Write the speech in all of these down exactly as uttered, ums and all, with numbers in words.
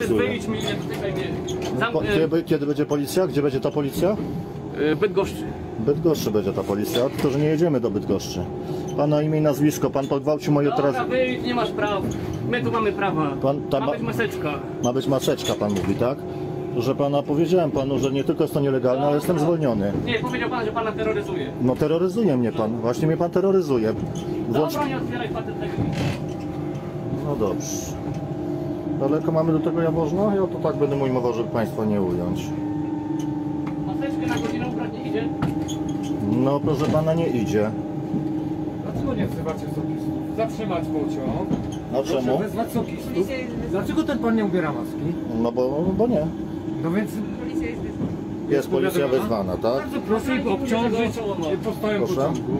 Wyjdź mi, nie dotykaj mnie. Zam... Kiedy, kiedy będzie policja? Gdzie będzie ta policja? Bydgoszczy. Bydgoszczy będzie ta policja, tylko że nie jedziemy do Bydgoszczy. Pana imię i nazwisko, pan pogwałcił moje teraz. Dobra, wyjdź, nie masz praw. My tu mamy prawa. Pan, ta, ma być maseczka. Ma być maseczka, pan mówi, tak? Że pana, powiedziałem panu, że nie tylko jest to nielegalne, ale jestem zwolniony. Nie, powiedział pan, że pana terroryzuje. No terroryzuje mnie pan, właśnie mnie pan terroryzuje. Włącz... Dobra, nie otwieraj pan tego. No dobrze. Daleko mamy do tego Jaworzna? Ja to tak będę ujmował, żeby państwa nie ująć. Maseczkę na godzinę ubrać nie idzie? No proszę pana, nie idzie. Dlaczego nie wzywacie sokistów? Zatrzymać pociąg. A czemu? Wezwać sokistów. Dlaczego ten pan nie ubiera maski? No bo, bo nie. No więc... Jest policja wezwana, tak? Bardzo proszę ich obciążyć postojem Proszę? pociągu.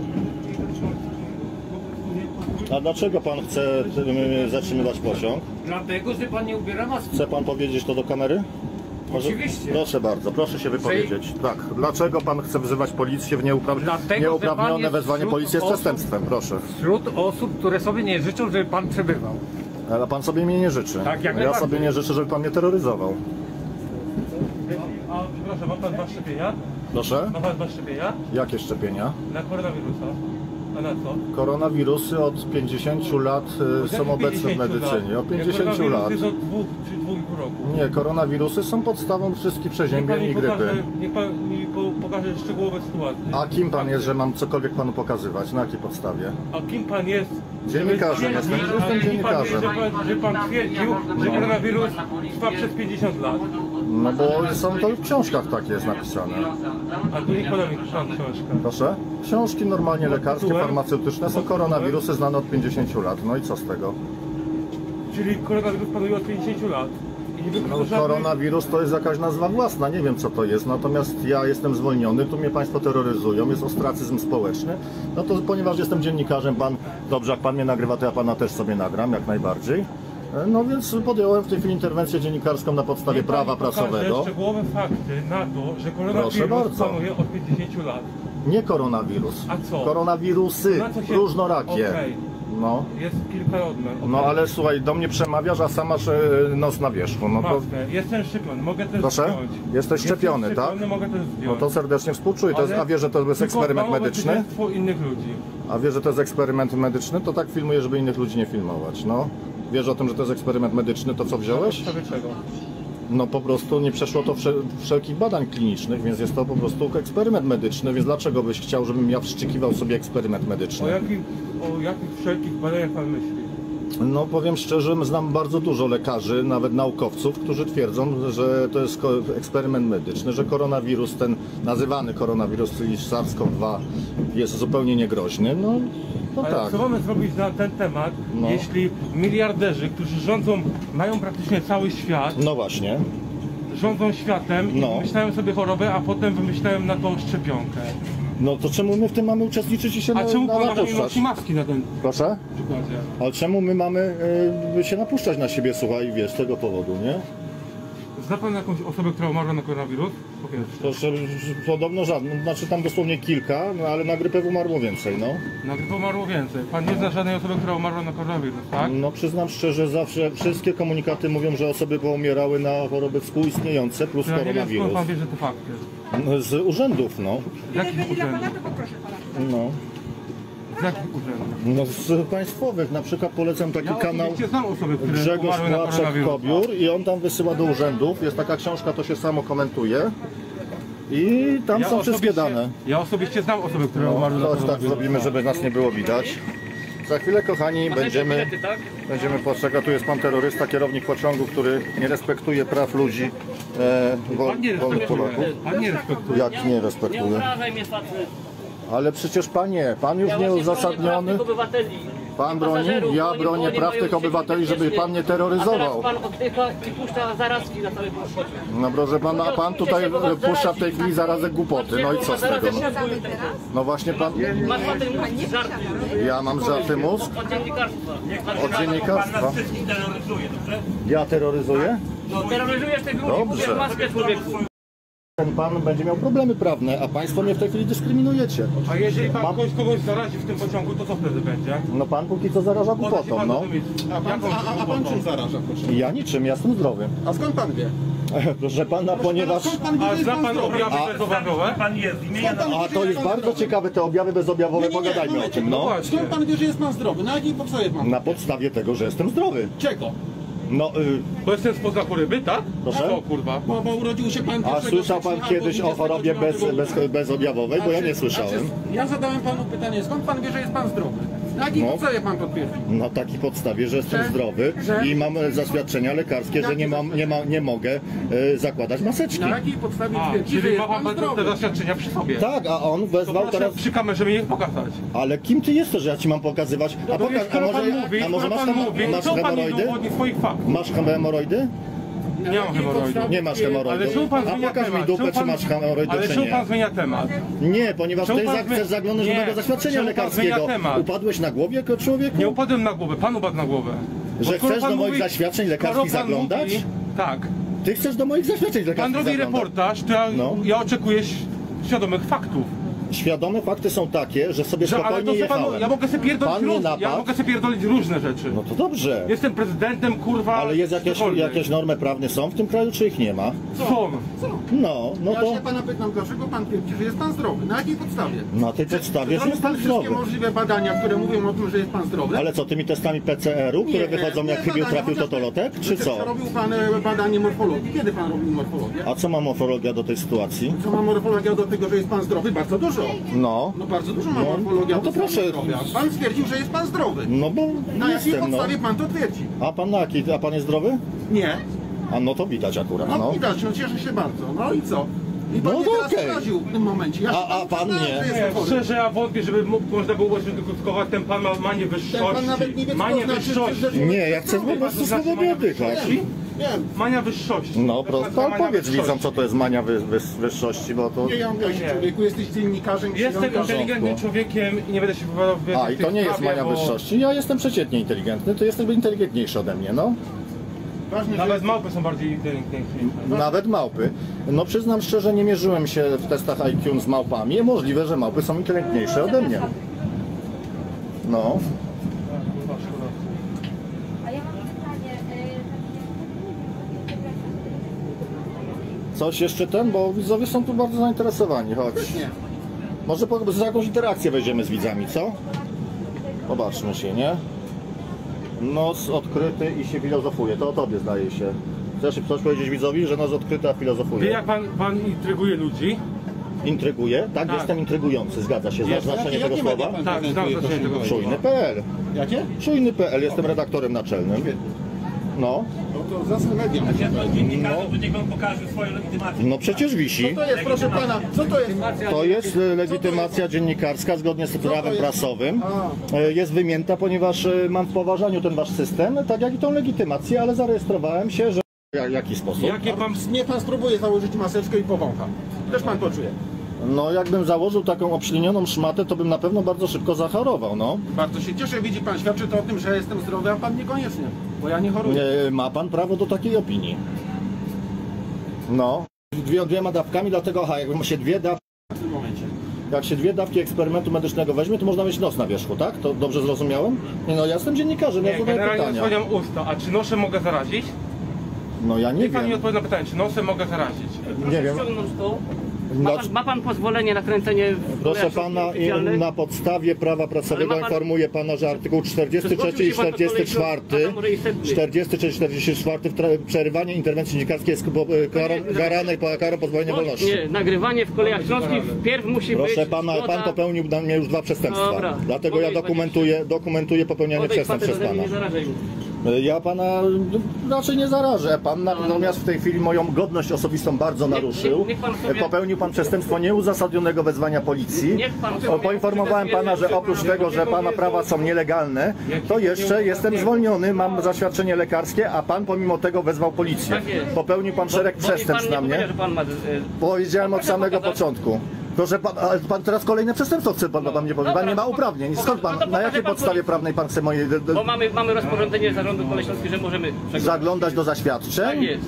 A dlaczego pan chce y, zatrzymywać pociąg? Dlatego, że pan nie ubiera maski. Chce pan powiedzieć to do kamery? Może... Oczywiście. Proszę bardzo, proszę się wypowiedzieć. Tak, dlaczego pan chce wzywać policję w nieupra... Dlatego, nieuprawnione jest wezwanie wśród policji jest osób- przestępstwem? Proszę. Wśród osób, które sobie nie życzą, żeby pan przebywał. Ale pan sobie mnie nie życzy. Tak, jak ja najbardziej. sobie nie życzę, żeby pan mnie terroryzował. A przepraszam, ma pan dwa szczepienia? Proszę? Ma pan dwa szczepienia? Jakie szczepienia? Na koronawirusa. A na co? Koronawirusy od pięćdziesięciu lat y, są obecne w medycynie. Od pięćdziesięciu lat. Jest od dwóch czy dwóch i pół roku. Nie, koronawirusy są podstawą wszystkich Niech pan przeziębień mi i pokaże, grypy. niech pan mi po, pokaże szczegółowe sytuacje. A kim pan jest, że mam cokolwiek panu pokazywać? Na jakiej podstawie? A kim pan jest? Dziennikarzem żeby jestem, twierdził- jestem ale kim pan jest, dziennikarzem. Że pan, że pan twierdził, że koronawirus trwa przez pięćdziesiąt lat. No bo są to w książkach tak jest napisane. A tu niech poda mi pan książkę. Proszę? Książki normalnie lekarskie, Tytułem? farmaceutyczne są koronawirusy znane od pięćdziesięciu lat. No i co z tego? Czyli koronawirus panuje od pięćdziesięciu lat. I nie No, wyklucza żadnych... koronawirus to jest jakaś nazwa własna, nie wiem co to jest, natomiast ja jestem zwolniony, tu mnie państwo terroryzują, jest ostracyzm społeczny, no to ponieważ jestem dziennikarzem, pan, dobrze, jak pan mnie nagrywa, to ja pana też sobie nagram, jak najbardziej. No więc podjąłem w tej chwili interwencję dziennikarską na podstawie Niech pan prawa mi pokaże prasowego. szczegółowe fakty na to, że Proszę koronawirus bardzo. panuje od pięćdziesięciu lat. Nie koronawirus, A co? koronawirusy, Na co się- różnorakie. Okej. No. Jest kilkarodne. No ale słuchaj, do mnie przemawiasz, a sama masz e, nos na wierzchu. No to, Maskę. Jestem szczepiony, mogę też proszę? zdjąć. Jesteś szczepiony, Jestem tak? szczepiony, mogę też zdjąć. No to serdecznie współczuję. To jest, Ale a wiesz, że to jest tylko eksperyment małe medyczny? bezpieczeństwo innych ludzi. A wiesz, że to jest eksperyment medyczny? To tak filmuję, żeby innych ludzi nie filmować. No. Wiesz o tym, że to jest eksperyment medyczny, to co wziąłeś? Na podstawie czego? No po prostu nie przeszło to wszel wszelkich badań klinicznych, więc jest to po prostu eksperyment medyczny, więc dlaczego byś chciał, żebym ja wszczykiwał sobie eksperyment O medyczny? jakich, o jakich wszelkich badaniach pan myśli? No powiem szczerze, znam bardzo dużo lekarzy, nawet naukowców, którzy twierdzą, że to jest ko- eksperyment medyczny, że koronawirus, ten nazywany koronawirus, czyli SARS-CoV dwa jest zupełnie niegroźny. No, no Ale tak. co mamy zrobić na ten temat, No. jeśli miliarderzy, którzy rządzą, mają praktycznie cały świat, No właśnie. rządzą światem i No. wymyślają sobie chorobę, a potem wymyślają na tą szczepionkę. No to czemu my w tym mamy uczestniczyć i się A na, czemu na, pan nie napuszczać? nosi maski na tym Proszę? przykładzie? Ale czemu my mamy y, się napuszczać na siebie, słuchaj, wiesz, z tego powodu, nie? Zna pan jakąś osobę, która umarła na koronawirus? Po pierwsze. Proszę, podobno żadne, znaczy tam dosłownie kilka, no ale na grypę umarło więcej, no. Na grypę umarło więcej. Pan nie zna żadnej osoby, która umarła na koronawirus, tak? No przyznam szczerze, zawsze wszystkie komunikaty mówią, że osoby poumierały na choroby współistniejące plus Ja nie wiem, skąd koronawirus. pan wie, że to fakty. No, z urzędów, no. Z jakich Ile urzędów? pana, to poproszę pana. No. Z jakich urzędów? No z państwowych, na przykład polecam taki Ja kanał oczywiście znam osoby, które Grzegorz umarły na Płaczek koronawirus. Kobiór i on tam wysyła do urzędów. Jest taka książka, to się samo komentuje. I tam Ja są wszystkie osobiście- dane. Ja osobiście znam osoby, które No, umarły na to tak koronawirus. zrobimy, żeby nas nie było widać. Za chwilę, kochani, będziemy, Bilety, tak? będziemy postrzegać. Tu jest pan terrorysta, kierownik pociągu, który nie respektuje praw ludzi, e, wol, Pan nie wolnych respektuje. Polaków. Pan nie respektuje. Jak nie Nie respektuje? obrażaj mnie, facet. Ale przecież panie, pan już Ja nie właśnie bronię uzasadniony. praw tych obywateli. Pan broni, Pasażerów, ja oni- bronię oni praw mają tych się obywateli, żeby bezpiecznie. pan nie A terroryzował. teraz pan oddycha i puszcza zarazki na całym pociągu. No proszę pana, a pan tutaj puszcza w tej chwili zarazek głupoty, no i co z tego? No, no właśnie pan, Masz pan ten mózg żarty. ja mam żarty mózg Od dziennikarstwa. od dziennikarstwa. Ja terroryzuję? No, terroryzujesz tych ludzi, Dobrze. kupię maskę człowieku. ten pan będzie miał problemy prawne, a państwo mnie w tej chwili dyskryminujecie. A jeżeli pan Mam- kogoś, kogoś zarazi w tym pociągu, to co wtedy będzie? No pan póki co zaraża Poda się głupotą, pan no. do dymisji. A pan, Jaką a, a, a pan głupotą? czym zaraża, proszę? Ja niczym, ja jestem zdrowy. A skąd pan wie? Proszę pana, ponieważ... Skąd pan wie, że A jest zna pan pan zdrowy? objawy A- bezobjawowe? Pan jest w imieniu na... A to jest bardzo ciekawe, te objawy bezobjawowe, Nie, nie, nie, pogadajmy o momencie, tym, No no. właśnie. Skąd pan wie, że jest pan zdrowy? Na jakiej podstawie pan? Na podstawie tego, że jestem zdrowy. Czego? No, y, Bo jestem spoza choryby, tak? Proszę? Co kurwa? Bo, bo urodził się pan a pierwszego słyszał pan stycznia kiedyś albo o chorobie bez, dwudziestego bez, bezobjawowej? Bo ja nie słyszałem. Znaczy, ja zadałem panu pytanie, skąd pan wie, że jest pan zdrowy? Na jakiej No. podstawie pan to twierdzi? Na takiej podstawie, że jestem Że- zdrowy że- i mam e, zaświadczenia lekarskie, że nie, mam, nie, ma, nie mogę e, zakładać maseczki. Na jakiej podstawie A, twierdzi, że czyli jest ma pan pan te zdrowy? zaświadczenia przy sobie. Tak, a on To wezwał proszę teraz... przy kamerze mi je pokazać. Ale kim ty jesteś, że ja ci mam pokazywać? A, No poka- więc, a skoro może, pan mówi, a może skoro masz, pan hemo- mówi, masz to pan nie hemoroidy? udowodni swoich faktów. Masz hemoroidy? Nie mam hemoroidów. Nie masz Ale hemoroidów. czemu pan A zmienia pokaż mi temat? dupę, Czemu czy pan- masz hemoroidy, Ale czy czemu nie. pan zmienia temat? Nie, ponieważ Czemu ty pan za- zmy- chcesz zaglądać do Nie. mojego zaświadczenia Czemu pan lekarskiego. zmienia temat? Upadłeś na głowie, ko- człowieku? Nie upadłem na głowę, pan upadł na głowę. Bo Że skoro chcesz pan do moich mówi- zaświadczeń skoro lekarskich pan zaglądać? Mówi, tak. Ty chcesz do moich zaświadczeń Pan lekarskich robi zaglądać. reportaż, to ja, No. ja oczekuję ś- świadomych faktów. Świadome fakty są takie, że sobie Że, ale spokojnie to co panu, jechałem. ja mogę sobie pierdolić Pan mnie różne, ja napadł. mogę sobie pierdolić różne rzeczy. No to dobrze. Jestem prezydentem, kurwa. Ale jest jakieś, cokolwiek. jakieś normy prawne są w tym kraju, czy ich nie ma? Są. No, no Ja to się pana pytam, dlaczego pan twierdzi, że jest pan zdrowy? Na jakiej podstawie? na tej podstawie, że Zrobił jest pan pan wszystkie zdrowy. możliwe badania, które mówią o tym, że jest pan zdrowy? Ale co, tymi testami P C R u, które Nie, wychodzą nie jak chybił badania, trafił chociaż- totolotek, czy co? Robił pan e, badanie morfologii. Kiedy pan robił morfologię? A co ma morfologia do tej sytuacji? Co ma morfologia do tego, że jest pan zdrowy? Bardzo dużo. No, No bardzo dużo ma No, morfologia no to do stanu proszę. zdrowia. Pan stwierdził, że jest pan zdrowy. no bo Na jakiej jestem, no. podstawie pan to twierdzi? A pan na jaki? A pan jest zdrowy? Nie. A no to widać akurat, No, no. widać, no cieszę się bardzo. No i co? I pan No mnie to teraz okej. obraził w tym momencie. Ja A- się a panu pan przyznałem, nie. że Nie, jestem chory. szczerze ja wątpię, żeby mógł, można było użytkować, ten pan ma manię Ten wyższości. pan nawet nie wie, co Manię to znaczy, wyższości. że- że- Nie, ja chcę po prostu Znaczy swobodnie mania oddychać. wyższości? Wiem. Mania wyższości. No Jak prosto, nazywa ale mania powiedz wyższości? widzom, co to jest mania wy, wy, wyższości, bo to... Nie, ja mówię, Nie. człowieku, jesteś dziennikarzem. Jestem przyjął- inteligentnym człowiekiem i nie będę się wypowiadał w A, i to nie jest sprawie, mania bo wyższości. Ja jestem przeciętnie inteligentny, to jesteś inteligentniejszy ode mnie, no. Ważne, że Nawet małpy są bardziej inteligentniejsze. Nawet małpy. No przyznam szczerze, nie mierzyłem się w testach I Q z małpami. Możliwe, że małpy są inteligentniejsze ode mnie. No. A ja mam pytanie. Coś jeszcze ten, bo widzowie są tu bardzo zainteresowani. Chodź. nie. Może po, za jakąś interakcję wejdziemy z widzami, co? Popatrzmy się, nie? Nos odkryty i się filozofuje. To o tobie zdaje się. Chcesz coś powiedzieć widzowi, że nos odkryty, a Wie filozofuje? jak pan, pan intryguje ludzi? Intryguje? Tak, Tak. jestem intrygujący, zgadza się. Znasz Jest. znaczenie Jakie- tego jakie słowa? media pan Tak, prezentuje, znam znaczenie proszę tego powiedzieć? Czujny kropka p l. Jakie? Czujny kropka p l, jestem redaktorem naczelnym. No, No to zasad media. Dziennikarze, to niech on pokaże swoją legitymację. no przecież wisi. Co to jest, proszę pana? Co to jest? To jest e, legitymacja dziennikarska zgodnie z prawem jest? prasowym. A. E, Jest wymięta, ponieważ e, mam w poważaniu ten wasz system, tak jak i tą legitymację, ale zarejestrowałem się, że w jaki sposób? Jakie pan... Niech pan spróbuje założyć maseczkę i powącha. Też pan poczuje. No jakbym założył taką obślinioną szmatę, to bym na pewno bardzo szybko zachorował, no. Bardzo się cieszę, widzi pan, świadczy to o tym, że jestem zdrowy, a pan niekoniecznie. Bo ja nie choruję. E, Ma pan prawo do takiej opinii. No. Dwie, dwiema dawkami, dlatego aha, jakby się dwie dawki, W tym momencie. jak się dwie dawki eksperymentu medycznego weźmie, to można mieć nos na wierzchu, tak? To dobrze zrozumiałem? Nie, no ja jestem dziennikarzem, ja Nie, zadaję generalnie pytania. osłaniam usta. A czy nosem mogę zarazić? No ja nie Niech pan mi wiem. odpowie na pytanie, czy nosem mogę zarazić? Nie wiem. Ściągnąć to. Ma No, pan, ma pan pozwolenie na kręcenie w proszę kolejach pana, oficjalnych? i na podstawie prawa pracowego Ale ma pan- informuję pana, że artykuł czterdziesty trzeci i Zgłosił się pan do czterdziesty czwarty, kolejnego Adamu Rejestry. czterdziesty trzeci i czterdziesty czwarty w tra- przerywanie interwencji dziennikarskiej jest po- karą- karane po karą pozbawienia wolności. Nie, nagrywanie w kolejach śląskich wpierw musi być Proszę pana, zgoda- pan popełnił na mnie już dwa przestępstwa. Dobra, Dlatego mogę ja iść dokumentuję, dokumentuję popełnianie Odejdź przestępstw facet przez ode mnie, pana. nie zarażaj mnie. Ja pana raczej nie zarażę. Pan natomiast w tej chwili moją godność osobistą bardzo naruszył. niech- niech pan sobie- Popełnił pan przestępstwo nieuzasadnionego wezwania policji. Niech pan O, sobie- Poinformowałem pana, że oprócz tego, że pana prawa są nielegalne, to jeszcze jestem zwolniony, mam zaświadczenie lekarskie, a pan pomimo tego wezwał policję. Tak jest. Popełnił pan szereg Bo mi przestępstw pan na nie mnie. powiedział, że pan ma... e, Powiedziałem od Proszę samego pokazać. początku. Proszę pan, ale pan teraz kolejne przestępstwo chce pan, pan mnie powiedzieć. Pan nie ma uprawnień. Skąd pan, na jakiej podstawie prawnej pan chce moje Bo mamy, mamy rozporządzenie zarządu Kolej Śląskiej, że możemy przeglądać. zaglądać do zaświadczeń? Tak jest.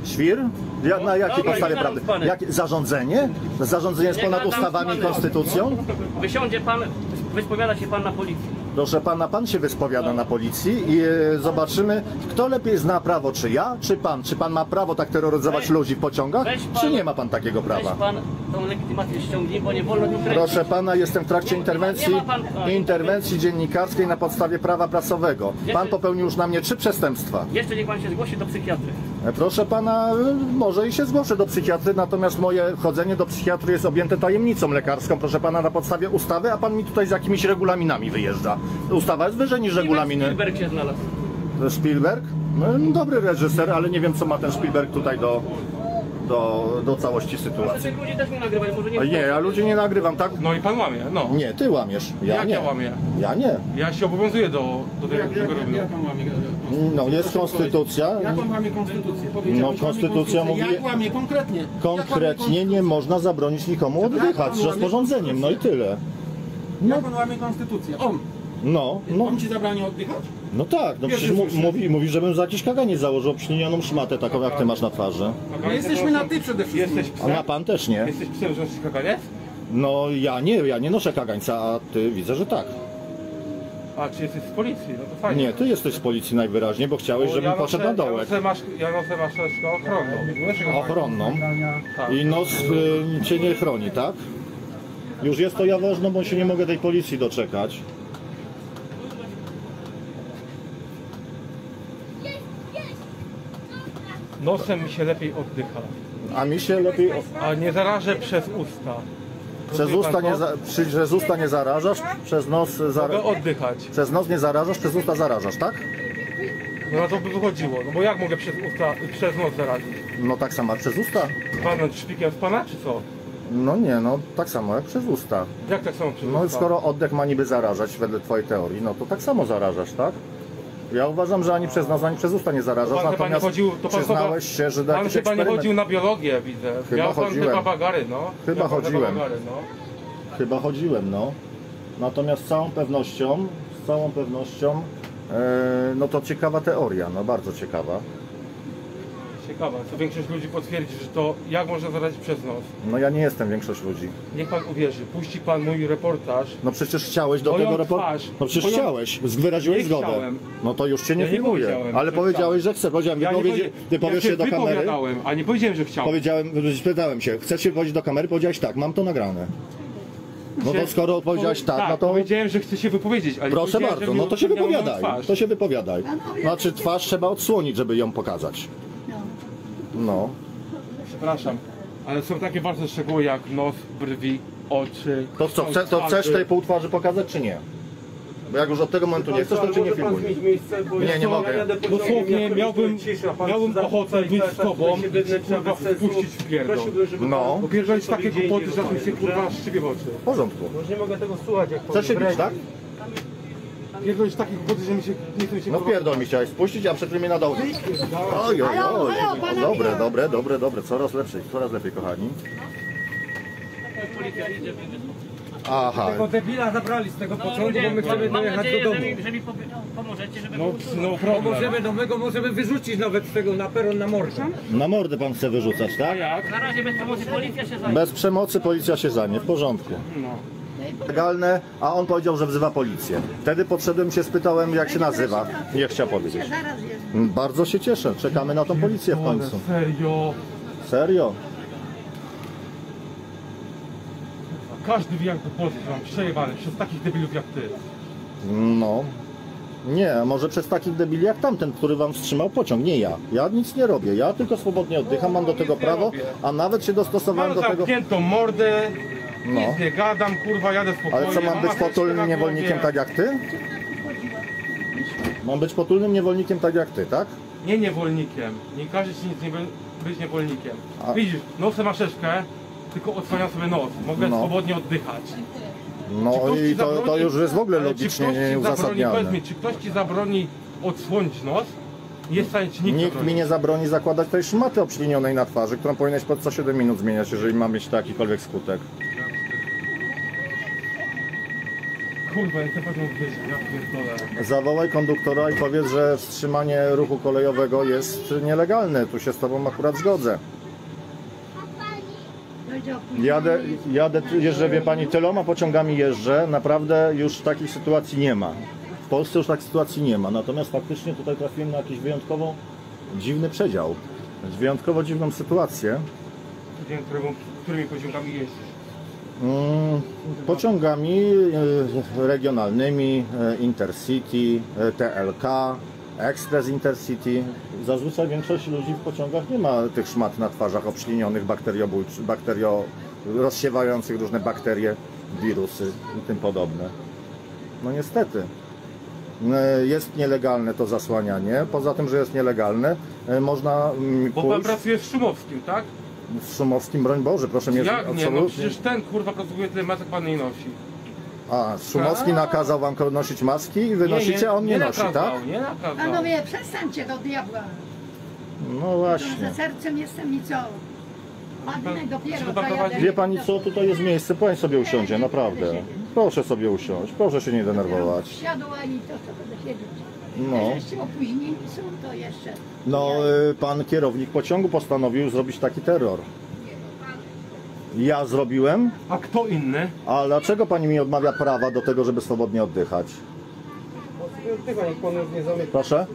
Świr? Ja, na jakiej Dobra, podstawie nie gadam prawdy? z panem. Jak, zarządzenie? Zarządzenie jest Nie ponad gadam z ustawami i panem. konstytucją? Wysiądzie pan, wyspowiada się pan na policji. Proszę pana, pan się wyspowiada na policji i e, zobaczymy, kto lepiej zna prawo, czy ja, czy pan? Czy pan ma prawo tak terroryzować Weź- ludzi w pociągach, weź pan- czy nie ma pan takiego Weź prawa? pan tą legitymację ściągnij, bo nie wolno tu kręcić. Proszę pana, jestem w trakcie Nie- interwencji, nie ma pan- a, interwencji dziennikarskiej na podstawie prawa prasowego. Pan popełnił już na mnie trzy przestępstwa. Jeszcze niech pan się zgłosi do psychiatry. E, Proszę pana, e, może i się zgłoszę do psychiatry, natomiast moje chodzenie do psychiatry jest objęte tajemnicą lekarską, proszę pana, na podstawie ustawy, a pan mi tutaj z jakimiś regulaminami wyjeżdża. Ustawa jest wyżej niż regulaminy. Spielberg się znalazł. Spielberg? No, dobry reżyser, ale nie wiem, co ma ten Spielberg tutaj do, do, do całości sytuacji. Tych ludzi też nie nagrywaj, może nie... A nie, ja ludzi nie nagrywam, tak? No i pan łamie, no. Nie, ty łamiesz. Ja Jak nie. ja łamię? Ja nie. Ja się obowiązuję do, do tego, Jak, czego jak, robię. jak pan łamie? No, jest Proszę konstytucja. powiedzieć, Jak pan łamie konstytucję? Powiedział, No, że łamie konstytucja konstytucję. mówi- Jak łamie konkretnie? Jak łamie Konkretnie nie można zabronić nikomu oddychać z rozporządzeniem, no i tyle. Jak pan łamie konstytucję? On! No, no, On ci zabrania oddychać? no tak, no przecież mu- mówi, mówi, żebym za jakiś kaganiec założył obślinioną szmatę, taką jak ty masz na twarzy. My jesteśmy na ty przede wszystkim. Jesteś A na psem? pan też nie. Jesteś psem, że nosisz kaganiec? No ja nie, ja nie noszę kagańca, a ty widzę, że tak. A, czy jesteś z policji? No to fajnie. Nie, ty jesteś z policji najwyraźniej, bo chciałeś, Bo żebym ja poszedł noszę- na dołek. Ja noszę, masz, ja noszę maseczkę ochronną. Wiesz, Ochronną. Tak. I nos y, cię nie chroni, tak? Już jest to jawożno, bo się nie mogę tej policji doczekać. Nosem mi się lepiej oddycha. A mi się lepiej o, A nie zarażę przez usta. przez Rozumie usta pan nie to? za, przy, przez usta nie zarażasz, przez nos zara, Mogę oddychać. przez nos nie zarażasz, przez usta zarażasz, tak? No na to by wychodziło. No bo jak mogę przez usta, przez nos zarazić? No tak samo jak przez usta. Panem szpikiem z pana, czy co? No nie, no tak samo jak przez usta. Jak tak samo przez No usta? skoro oddech ma niby zarażać wedle twojej teorii, no to tak samo zarażasz, tak? Ja uważam, że ani przez nos, ani przez usta nie zarażasz, Pan chyba nie natomiast chodził, to pan przyznałeś chyba, się, że pan jakiś chyba nie eksperyment... chodził na biologię, widzę. Chyba Miał pan chodziłem. chyba bagary, no. Chyba Miał pan chodziłem. Bagary, no. Chyba chodziłem, no. Natomiast z całą pewnością, z całą pewnością, e, no to ciekawa teoria, no bardzo ciekawa. Ciekawe, co większość ludzi potwierdzi, że to jak można zarazić przez nos. No ja nie jestem większość ludzi. Niech pan uwierzy, puści pan mój reportaż. No przecież chciałeś do Moją tego reportu. twarz. No przecież Moją- chciałeś, wyraziłeś Nie zgodę. chciałem. No to już cię nie Ja nie filmuję. powiedziałem, Ale że powiedziałeś, że chcę. Powiedziałem, Ja nie wypowiedzi, powie- ty powiesz ja się do kamery. wypowiadałem, a nie powiedziałem, że chciałem. Powiedziałem, spytałem się, chcesz się wypowiedzieć do kamery? Powiedziałeś tak, mam to nagrane. No to Się- skoro powiedziałeś tak, tak, no to powiedziałem, że chcę się wypowiedzieć, ale nie proszę powiedziałem, bardzo, że no to się miał moją wypowiadaj. twarz. To się wypowiadaj. Znaczy twarz trzeba odsłonić, żeby ją pokazać. No. Przepraszam, ale są takie ważne szczegóły jak nos, brwi, oczy. To co, chce, to chcesz tej pół twarzy pokazać, czy nie? Bo jak już od tego momentu nie chcesz, to cię nie filmuj. Nie, nie mogę. Dosłownie miałbym, miałbym ochotę być z tobą i kurwa wpuścić w pierdol. No, Bo pierdolić takie głupoty, że mi się kurwa szczypie w oczy. w porządku. Nie mogę tego słuchać, jak Chcesz się bić, tak? Pierdolić takie głupoty, że mi się nie chce mi się No kurwa... pierdol mi chciałeś spuścić, a przed chwilą mnie na dół. Oj, oj, oj. Dobre, dobre, dobre, dobre. Coraz lepszy, coraz lepiej, kochani. Policja idzie, będzie... Aha. Tego debila zabrali z tego początku, bo my Mam, chcemy mam dojechać nadzieję, do że domu. mi, że mi powie- pomożecie, żeby No, go usunąć. no problem. Możemy do mego, możemy wyrzucić nawet z tego na peron na morze. Na mordę pan chce wyrzucać, tak? Jak? Na razie bez pomocy policja się zajmie. Bez przemocy policja się zajmie, w porządku. No. Legalne, a on powiedział, że wzywa policję. Wtedy podszedłem się, spytałem, jak się nazywa. Nie chciał powiedzieć. Bardzo się cieszę, czekamy na tą policję w końcu. Serio? Serio? Każdy wie jak do Polski mam przejebany przez takich debilów jak ty. No. Nie, może przez takich debili jak tamten, który wam wstrzymał pociąg, nie ja. Ja nic nie robię, ja tylko swobodnie oddycham, mam do tego prawo, a nawet się dostosowałem Mam do tego... zamkniętą mordę, No. nic nie gadam, kurwa, jadę spokojnie. Ale co, mam być maseczkę potulnym na niewolnikiem głowie. tak jak ty? Mam być potulnym niewolnikiem tak jak ty, tak? Nie niewolnikiem, nie każe ci nic nie be- być niewolnikiem. A- Widzisz, nosę maszeczkę, tylko odsłaniam sobie nos, mogę No. swobodnie oddychać. Czy No ktoś ci i to, to zabroni- już jest w ogóle ale czy logicznie ktoś ci zabroni, nieuzasadnione. powiedz mi, czy ktoś ci zabroni odsłonić nos? Nie jest w stanie ci nikt, Nikt zabronić. mi nie zabroni zakładać tej szmaty obślinionej na twarzy, którą powinieneś po co siedem minut zmieniać, jeżeli ma mieć to jakikolwiek skutek. Kurwa, jak na pewno wyjść, ja pierdolę. Zawołaj konduktora i powiedz, że wstrzymanie ruchu kolejowego jest nielegalne. Tu się z tobą akurat zgodzę. Jadę, jadę, jeżdżę, wie pani, tyloma pociągami jeżdżę, naprawdę już takich sytuacji nie ma. W Polsce już takich sytuacji nie ma, natomiast faktycznie tutaj trafiłem na jakiś wyjątkowo dziwny przedział. Wyjątkowo dziwną sytuację. Wiem, którego, którymi pociągami jeździsz. Mm, pociągami e, regionalnymi, e, Intercity, e, T L K, Express Intercity. Zazwyczaj większość ludzi w pociągach nie ma tych szmat na twarzach obślinionych, bakteriobójczych, bakterio, rozsiewających różne bakterie, wirusy i tym podobne. No niestety. E, Jest nielegalne to zasłanianie. Poza tym, że jest nielegalne, e, można mm, Bo pan pójść pracuje w Szumowskim, tak? w Szumowskim, broń Boże, proszę mnie Jak nie? No absolutnie. przecież ten kurwa pracuje tyle masek, pan nie nosi. A, Szumowski nakazał wam nosić maski i wy nosicie, a on nie, nosi, nakazał, tak? Nie nakazał. Panowie, przestańcie do diabła. No właśnie. Za sercem jestem i co? Ładny dopiero Trzeba zajadę. prowadzić- Wie pani co, tutaj jest miejsce, pani sobie usiądzie, naprawdę. Proszę sobie usiąść, proszę się nie denerwować. Wsiadła i to co będę siedzieć. No. No. Jeszcze opóźnieni są, to jeszcze. No, y, pan kierownik pociągu postanowił zrobić taki terror. Ja zrobiłem? A kto inny? A dlaczego pani mi odmawia prawa do tego, żeby swobodnie oddychać? Proszę?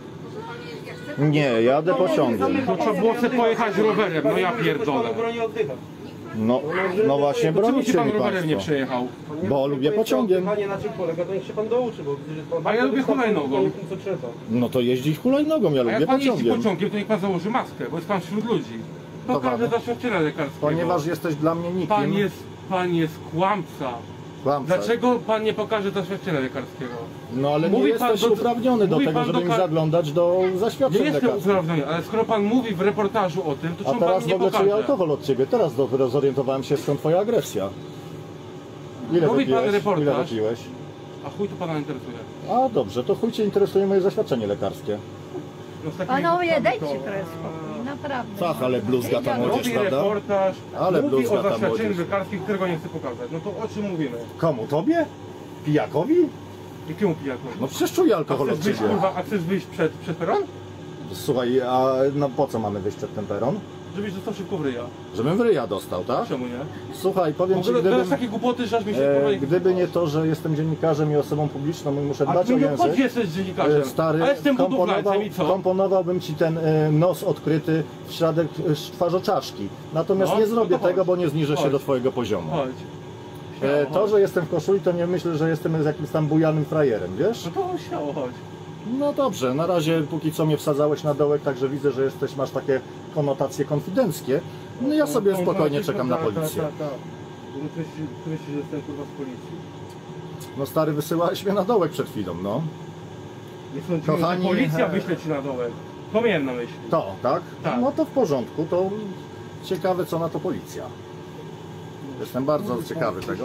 Nie, jadę pociągiem. To trzeba było sobie pojechać rowerem, no ja pierdolę. No, no właśnie, Czemu się bronicie pan mi rowerem nie państwo. przejechał? Bo lubię pociągiem. Panie, na czym polega, to niech się pan douczy, bo pan A ja lubię hulajnogą. co trzeba. No to jeździć hulajnogą, ja A jak lubię pan jeździ pociągiem. pociągiem, to niech pan założy maskę, bo jest pan wśród ludzi. Pokażę Kochany. doświadczenia lekarskiego. Ponieważ jesteś dla mnie nikim. Pan jest, pan jest kłamca. Kłamca. Dlaczego pan nie pokaże doświadczenia lekarskiego? No ale nie Mówi pan jesteś do- uprawniony do mówi tego, pan żeby do mi kar- zaglądać do Nie zaświadczeń jestem lekarskich. uprawniony, ale skoro pan mówi w reportażu o tym, to A czemu pan teraz w nie ogóle czuję pokaże? alkohol od ciebie. Teraz dopiero zorientowałem się, skąd twoja agresja. Ile Mówi pan wypiłeś? reportaż. Ile wypiłeś? A chuj to pana interesuje. A dobrze, to chuj cię interesuje moje zaświadczenie lekarskie. No z takimi Panowie, głupkami dajcie to- trochę spokój, naprawdę. Tak, ale bluzga ta młodzież, Robi prawda? reportaż, Ale mówi bluzga o ta zaświadczeniu młodzież. lekarskim, którego nie chce pokazać. No to o czym mówimy? Komu? Tobie? Pijakowi? Jakiemu pijakowi? No przecież czuję A alkohol chcesz od wyjść, ciebie. kurwa, a chcesz wyjść przed, przed peron? Słuchaj, a no po co mamy wyjść przed ten peron? Żebyś dostał szybko w ryja. Żebym w ryja dostał, tak? Czemu nie? Słuchaj, W powiem ci, ogóle gadasz gdybym, takie głupoty, że aż mi się e, kurwa nie gdyby nie to, że jestem dziennikarzem i osobą publiczną i muszę A dbać ty o nie język, obchodzi jesteś dziennikarzem. e, stary, A jestem komponował, budowlańcem i co? komponowałbym ci ten e, nos odkryty w środek e, twarzoczaszki. Natomiast No, nie no zrobię to chodź. tego, bo nie zniżę się Chodź. do twojego poziomu. Chodź. E, Śmiało, to, chodź. że jestem w koszuli, to nie myślę, że jestem z jakimś tam bujanym frajerem, wiesz? No to śmiało, chodź. No dobrze, na razie póki co mnie wsadzałeś na dołek, także widzę, że jesteś, masz takie konotacje konfidenckie. No ja sobie To- spokojnie to- czekam na tak, policję. tak, tak, tak. Któryś, któryś że jestem kurwa z policji. No stary, wysyłałeś mnie na dołek przed chwilą, no. Nie sądziłem, Kochani, że policja e, wyśle ci na dołek. To miałem na myśli. To, tak? Tak. No to w porządku, to ciekawe co na to policja. Jestem bardzo ciekawy tego.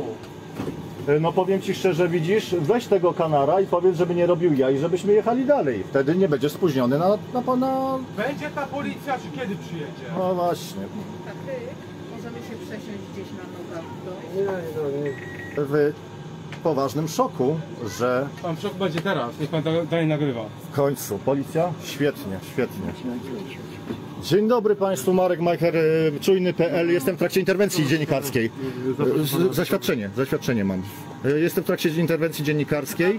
No powiem ci szczerze, widzisz, weź tego kanara i powiedz, żeby nie robił ja i żebyśmy jechali dalej. Wtedy nie będziesz spóźniony na, na pana... Będzie ta policja, czy kiedy przyjedzie? No właśnie. Możemy się przesiąść gdzieś na nogach. W poważnym szoku, że Pan szok będzie teraz, niech pan da- dalej nagrywa. w końcu policja? Świetnie, świetnie. Dzień dobry Państwu, Marek Majcher, y, czujny kropka p l. Jestem w trakcie interwencji dziennikarskiej. Y, z- Zaświadczenie, zaświadczenie mam. Y, Jestem w trakcie interwencji dziennikarskiej.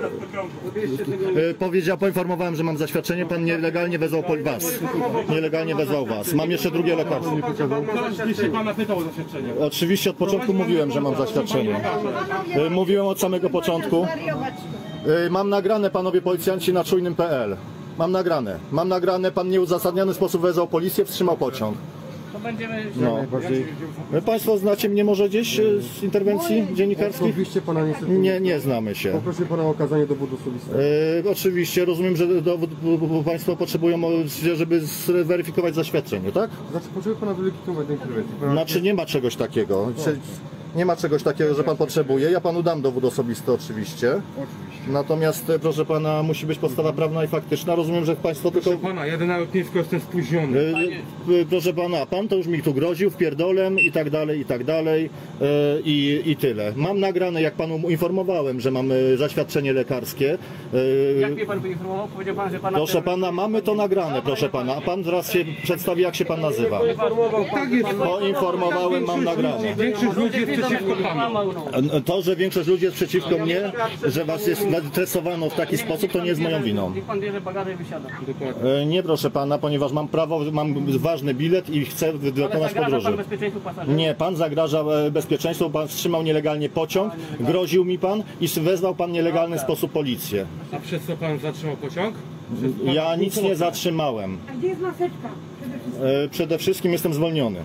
Y, Powiedział, poinformowałem, że mam zaświadczenie. Pan nielegalnie wezwał pol- was. Nielegalnie wezwał was. Mam jeszcze drugie lekarstwo. Ktoś się pana pytał o zaświadczenie. Oczywiście od początku mówiłem, że mam zaświadczenie. Y, Mówiłem od samego początku. Zwariować. Y, Mam nagrane, panowie policjanci, na czujnym kropka p l. Mam nagrane. Mam nagrane, pan w nieuzasadniony sposób wezwał policję, wstrzymał pociąg. To będziemy... No. Wy Państwo znacie mnie może gdzieś y, z interwencji dziennikarskich? Osobiście pana niestety Nie, nie znamy się. Poproszę pana o okazanie dowodu osobistego. Y, oczywiście, rozumiem, że dowód, bo- bo Państwo potrzebują, o- żeby zweryfikować zaświadczenie, tak? Znaczy, potrzebuje pana wylegitymować do interwencji. Pana... Znaczy nie ma czegoś takiego. Czy- Nie ma czegoś takiego, że Pan potrzebuje. Ja Panu dam dowód osobisty oczywiście. Oczywiście. Natomiast, e, proszę pana, musi być podstawa prawna i faktyczna. Rozumiem, że państwo tylko... Proszę pana, jadę na lotnisko, jestem spóźniony. E, e, proszę pana, pan to już mi tu groził wpierdolem i tak dalej, i tak dalej e, i, i tyle. Mam nagrane, jak panu informowałem, że mam e, zaświadczenie lekarskie. E, Jak mnie pan poinformował? Powiedział pan, że pana... proszę pana, mamy to nagrane, proszę pana. A pan zaraz się przedstawi, jak się pan nazywa. Tak jest. Poinformowałem, mam nagrane. Większość ludzi jest przeciwko panu. To, że większość ludzi jest przeciwko mnie, że was jest stresowano w taki sposób, to nie jest moją winą. Niech pan bierze bagaże i wysiada. E, Nie, proszę pana, ponieważ mam prawo, mam ważny bilet i chcę dokonać Zagraża podróży. pan bezpieczeństwu pasażerów. Nie, pan zagraża e, bezpieczeństwu, pan wstrzymał nielegalnie pociąg, groził mi pan i wezwał pan w nielegalny sposób policję. A przez co pan zatrzymał pociąg? Przez pana Ja nic nie półkropę. zatrzymałem. A gdzie jest maseczka? Przede wszystkim. E, Przede wszystkim jestem zwolniony.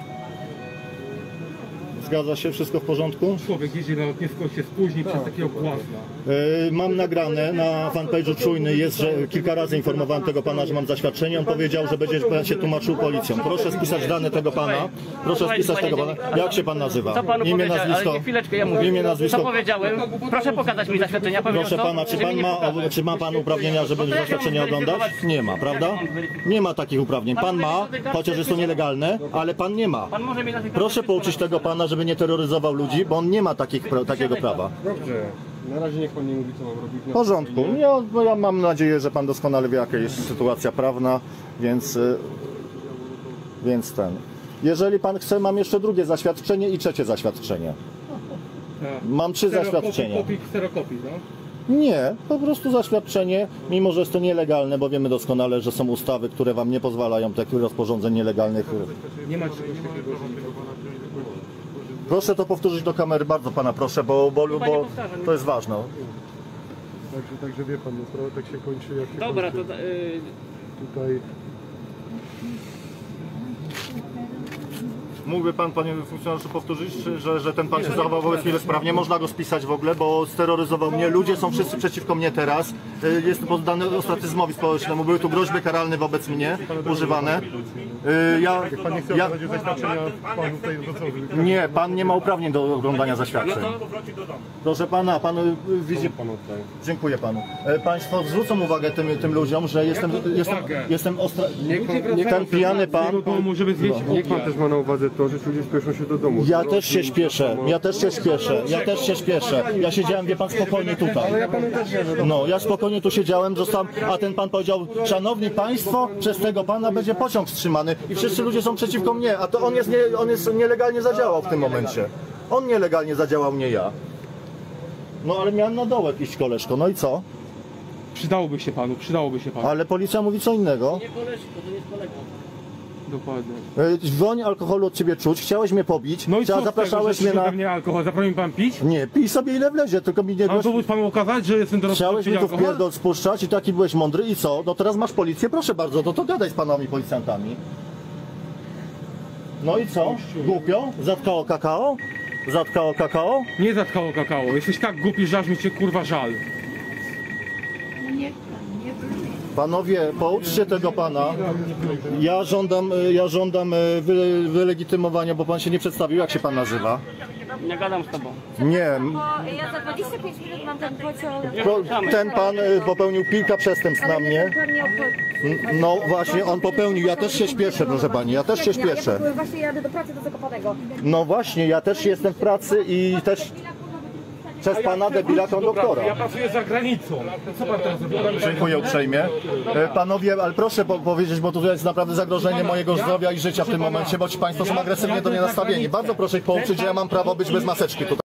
Zgadza się? Wszystko w porządku? Człowiek jeździ na lotnisko, się spóźni przez takiego błazna. E, Mam nagrane na fanpage'u Czujny, jest, że kilka razy informowałem tego pana, że mam zaświadczenie. On powiedział, że będzie pan się tłumaczył policją. Proszę spisać dane tego pana. Proszę spisać tego pana. Jak się pan nazywa? Co panu Imię, powiedziałem? nazwisko. Ale nie, chwileczkę, ja mówię. Imię, Co nazwisko. powiedziałem? Proszę pokazać mi zaświadczenia. Powiedział, Proszę co? pana, czy Żeby pan nie ma, pokazać. czy ma pan uprawnienia, żeby to jak zaświadczenie mam oglądać? zweryfikować? Nie ma, prawda? Jak mam zweryfikować? Nie ma takich uprawnień. Pan ma, chociaż jest to nielegalne, ale pan nie ma. Pan może mi na Proszę pouczyć tego pana, żeby nie terroryzował ludzi, bo on nie ma takich, pra- takiego prawa. Dobrze. Na razie niech pan nie mówi, co mam robić. W porządku. Ja, no ja mam nadzieję, że pan doskonale wie, jaka jest sytuacja prawna, więc, y, więc ten. Jeżeli pan chce, mam jeszcze drugie zaświadczenie i trzecie zaświadczenie. Mam trzy zaświadczenia. Kopii, kserokopii, no? Nie, po prostu zaświadczenie, mimo że jest to nielegalne, bo wiemy doskonale, że są ustawy, które wam nie pozwalają takich rozporządzeń nielegalnych. Nie ma czegoś takiego, że nie. Proszę to powtórzyć do kamery, bardzo pana proszę, bo, bo, bo to jest ważne. Także, także wie pan, no, sprawa tak się kończy, jak się Dobra, to... kończy. Yy, Tutaj Mógłby pan, panie funkcjonariuszu, powtórzyć, czy- że, że ten pan się zachował wobec mnie bezprawnie? Można go spisać w ogóle, bo steroryzował mnie. Ludzie są wszyscy przeciwko mnie teraz. Y, Jest poddany ostracyzmowi społecznemu. Były tu groźby karalne wobec mnie używane. Y, Ja, pan nie chce ja, oglądać zaświadczenia panu tutaj, to co? nie, pan nie ma uprawnień do oglądania zaświadczeń. Proszę pana, pan y, widzi... Pan oddaje. Dziękuję panu. E, Państwo zwrócą uwagę tym, tym ludziom, że jestem, jestem, jestem ostra... Ten pijany pan... Bo możemy zjeść Niech pan też ma na uwadze to, że ludzie spieszą się do domu. Ja też się śpieszę, ja też się śpieszę, ja też się śpieszę. Ja siedziałem, wie pan, spokojnie tutaj. No, ja spokojnie tu siedziałem, zostałem, a ten pan powiedział, szanowni państwo, przez tego pana będzie pociąg wstrzymany i wszyscy ludzie są przeciwko mnie, a to on jest, nie, on jest nielegalnie zadziałał w tym momencie. On nielegalnie zadziałał, nie ja. No ale miałem na dołek iść, koleżko, no i co? Przydałoby się panu, przydałoby się panu. Ale policja mówi co innego. nie koleżko, to nie jest kolega. Dokładnie. E, Woń alkoholu od ciebie czuć, chciałeś mnie pobić, No i co Chciała- z tego, zapraszałeś że mnie na... na... mnie alkohol? Zabroni pan pić? Nie, pij sobie ile wlezie, tylko mi nie Mam gość... dowód panu okazać, że jestem dorosły. Chciałeś mi tu alkohol? wpierdol spuszczać i taki byłeś mądry i co? No teraz masz policję, proszę bardzo, no to gadaj z panami policjantami. No i co? Głupio? Zatkało kakao? Zatkało kakao? Nie zatkało kakao. Jesteś tak głupi, że aż mi cię kurwa żal. Nie, nie proszę. Panowie, pouczcie tego pana. Ja żądam, y, ja żądam y, wy, wylegitymowania, bo pan się nie przedstawił. Jak się pan nazywa? Nie gadam z tobą. Nie, Bo ja za dwadzieścia pięć minut mam ten pociąg. pro- ten pan y, popełnił kilka przestępstw na mnie. Pan nie obchodzi. N- No właśnie, on popełnił. Ja też się śpieszę, proszę pani, ja też się śpieszę. Ja właśnie jadę do pracy do Zakopanego. No właśnie, ja też jestem w pracy i też przez pana debila konduktora. Ja pracuję za granicą. Co pan teraz zrobił? Dziękuję uprzejmie. E, Panowie, ale proszę po powiedzieć, bo tu jest naprawdę zagrożenie mojego zdrowia i życia w tym momencie, bo ci państwo są agresywnie do mnie nastawieni. Bardzo proszę ich pouczyć, że ja mam prawo być bez maseczki tutaj.